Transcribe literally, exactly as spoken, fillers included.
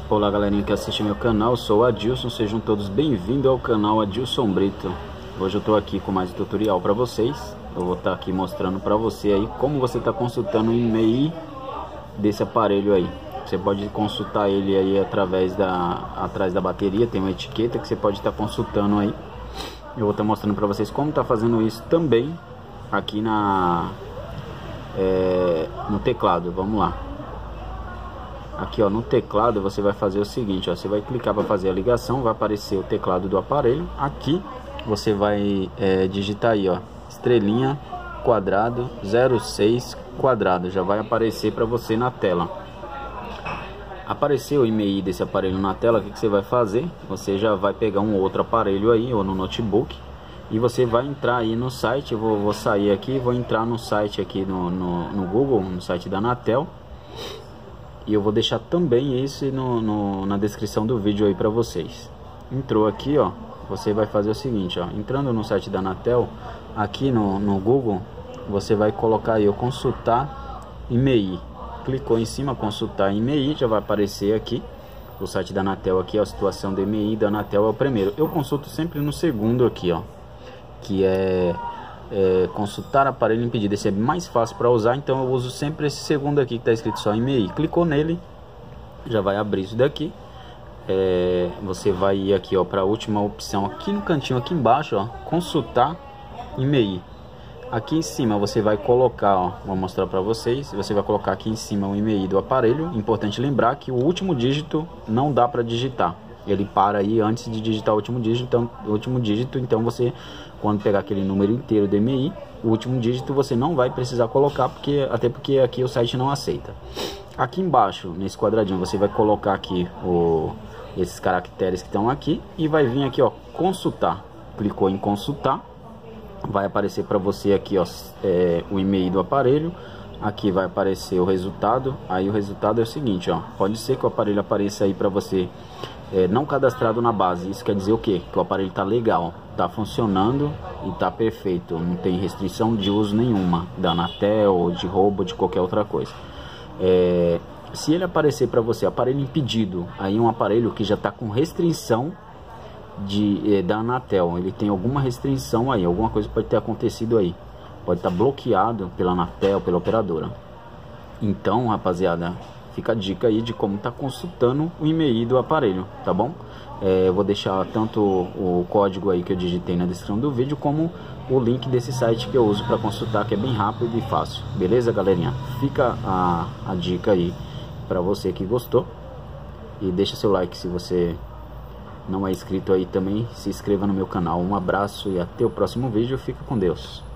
Olá galerinha que assiste meu canal, sou o Adilson, sejam todos bem-vindos ao canal Adilson Brito. Hoje eu estou aqui com mais um tutorial para vocês. Eu vou estar aqui mostrando para você aí como você está consultando o e-mail desse aparelho aí. Você pode consultar ele aí através da, atrás da bateria, tem uma etiqueta que você pode estar consultando aí. Eu vou estar mostrando para vocês como tá fazendo isso também aqui na, é, no teclado. Vamos lá. Aqui ó, no teclado você vai fazer o seguinte, ó, você vai clicar para fazer a ligação, vai aparecer o teclado do aparelho. Aqui você vai é, digitar aí ó, estrelinha quadrado zero seis quadrado, já vai aparecer para você na tela. Apareceu o e-mail desse aparelho na tela, o que, que você vai fazer? Você já vai pegar um outro aparelho aí ou no notebook e você vai entrar aí no site. Eu vou, vou sair aqui, vou entrar no site aqui no, no, no Google, no site da Anatel. E eu vou deixar também isso no, no, na descrição do vídeo aí para vocês. Entrou aqui, ó, você vai fazer o seguinte, ó, entrando no site da Anatel, aqui no, no Google, você vai colocar aí, ó, consultar e-mail. Clicou em cima, consultar e-mail, já vai aparecer aqui o site da Anatel aqui, ó, a situação do e-mail da Anatel é o primeiro. Eu consulto sempre no segundo aqui, ó, que é... É, consultar aparelho impedido. Esse é mais fácil para usar, então eu uso sempre esse segundo aqui que está escrito só e-mail. Clicou nele, já vai abrir isso daqui. É, você vai ir aqui ó para a última opção aqui no cantinho aqui embaixo, ó, consultar e-mail. Aqui em cima você vai colocar, ó, vou mostrar para vocês. Você vai colocar aqui em cima o e-mail do aparelho. Importante lembrar que o último dígito não dá para digitar. Ele para aí antes de digitar o último dígito, então, o último dígito, então você, quando pegar aquele número inteiro do e-mail, o último dígito você não vai precisar colocar, porque, até porque aqui o site não aceita. Aqui embaixo, nesse quadradinho, você vai colocar aqui o, esses caracteres que estão aqui e vai vir aqui, ó, consultar. Clicou em consultar, vai aparecer para você aqui, ó, é, o e-mail do aparelho. Aqui vai aparecer o resultado. Aí o resultado é o seguinte, ó, pode ser que o aparelho apareça aí para você É, não cadastrado na base. Isso quer dizer o que? Que o aparelho está legal, está funcionando e está perfeito, não tem restrição de uso nenhuma da Anatel ou de roubo, de qualquer outra coisa. É, se ele aparecer para você aparelho impedido, aí um aparelho que já está com restrição de, é, da Anatel, ele tem alguma restrição aí, alguma coisa pode ter acontecido aí, pode estar tá bloqueado pela Anatel, pela operadora. Então rapaziada, fica a dica aí de como tá consultando o e-mail do aparelho, tá bom? É, eu vou deixar tanto o código aí que eu digitei na descrição do vídeo, como o link desse site que eu uso para consultar, que é bem rápido e fácil. Beleza, galerinha? Fica a, a dica aí para você que gostou. E deixa seu like se você não é inscrito aí também. Se inscreva no meu canal. Um abraço e até o próximo vídeo. Fica com Deus.